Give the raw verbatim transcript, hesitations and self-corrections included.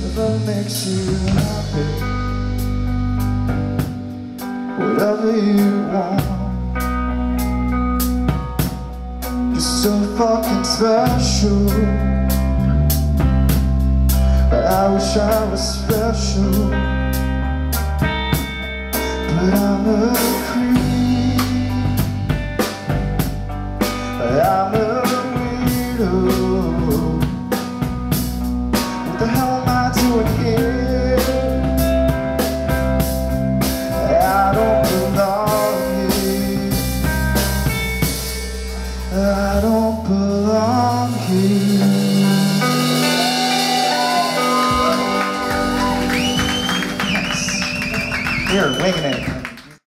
whatever makes you happy, whatever you want. You're so fucking special. I wish I was special, but I'm a creep. I'm a weirdo. What the hell am I doing here? I don't belong here. I don't belong here. Here, winging it.